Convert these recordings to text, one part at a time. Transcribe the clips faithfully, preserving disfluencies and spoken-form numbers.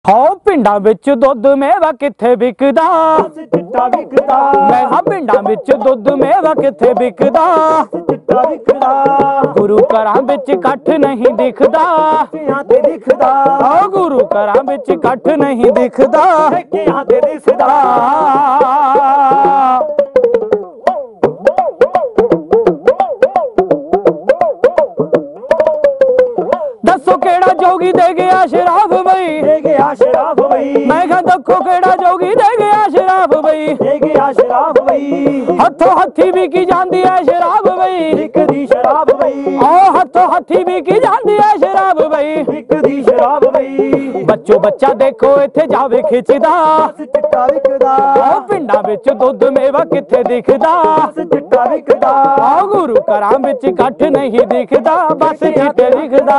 हो पिंडा विच दुध मेवा किथे बिकदा, चिट्टा विकदा। मैं हाँ पिंडा विच दुध मेवा किथे बिकदा, चिट्टा विकदा। गुरु घरां विच कठ नहीं दिखदा, यहाँ ते दिखदा। ओ गुरु घरां विच कठ नहीं दिखदा, यहाँ ते दिखदा। दसो केड़ा जोगी दे गया शराब बई, दे गया शराब बई। मैं कहा दखो केड़ा जोगी दे गया शराब बई, दे गया शराब बई। हथों हथी भी की जांदी है शराब बई, विकदी शराब बई। ओ हथों हथी भी की जांदी है शराब बई, विकदी शराब बई। बच्चो बच्चा देखो इथे जावे खिचदा, चिट्टा विकदा। ओ पिंडा विच दुध मेवा किथे दिखदा, चिट्टा विकदा। ओ गुरु घरां विच कठ नहीं दिखदा, बस चिट्टे दिखदा।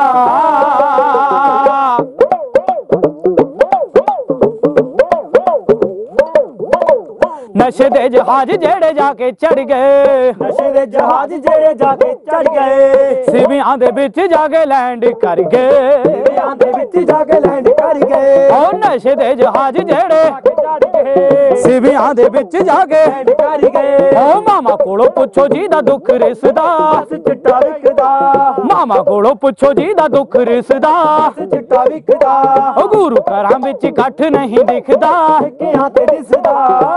नशे दे जहाज जेड़े जाके चढ़ गए, नशे दे जहाज जेड़े जाके चढ़ गए, सिवियां दे विच जाके लैंड कर गए, सिवियां दे विच जाके लैंड कर गए। ओ नशे दे जहाज जेड़े चढ़ गए, सिवियां दे विच जाके लैंड कर गए। ओ मामा कोलों पुछो जी दा दुख रिसदा, चिट्टा विकदा। मामा कोलों पुछो जी दा दुख रिसदा, चिट्टा विकदा। ओ गुरु घरां विच कठ नहीं दिखदा, यहाँ ते दिसदा।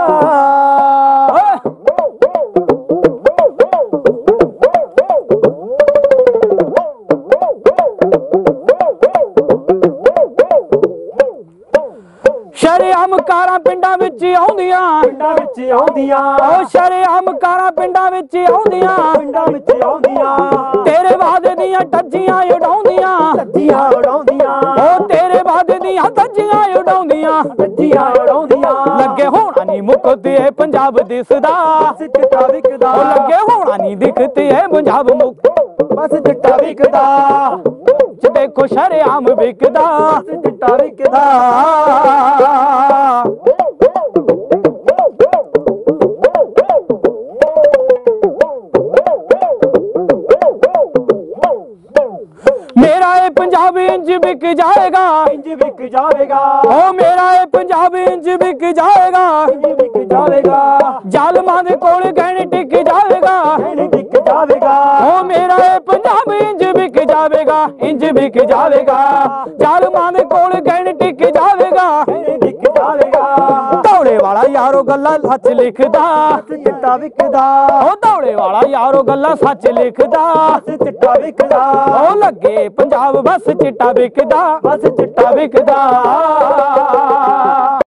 शरेआम कारां पिंडां विच आउंदियां, पिंडां विच आउंदियां। ओ शरेआम कारां पिंडां विच आउंदियां, पिंडां विच आउंदियां। तेरे वादे दियां टज्जियां उडाउंदियां, टज्जियां उडाउंदियां। ओ तेरे वादे दियां टज्जियां उडाउंदियां, टज्जियां उडाउंदियां। लगे होना नी मुकदी है पंजाब दिसदा, चिट्टा विकदा। ओ लगे होना नी दिखती है पंजाब मुक, बस चिट्टा विकदा। देखो शरेआम बिकदा, चिट्टा विकदा। मेरा ये पंजाब इंज बिक जाएगा, इंज बिक जाएगा। ओ मेरा ये पंजाब इंज बिक जाएगा, इंज बिक जाएगा। जालमां दे कोल गहने टिक जाएगा, गहने टिक जाएगा। ओ मेरा ये पंजाब इंज बिक जाएगा, इंज बिक जाएगा, जालमां दे कोल गहने टिक जाएगा, गहने टिक जाएगा। दौड़े वाला यारो गल्ला सच लिखदा, चिट्टा विकदा। ओ दौड़े वाला यारो गल्ला सच लिखदा, चिट्टा विकदा। ओ लगे पंजाब बस चिट्टा विकदा, बस चिट्टा विकदा।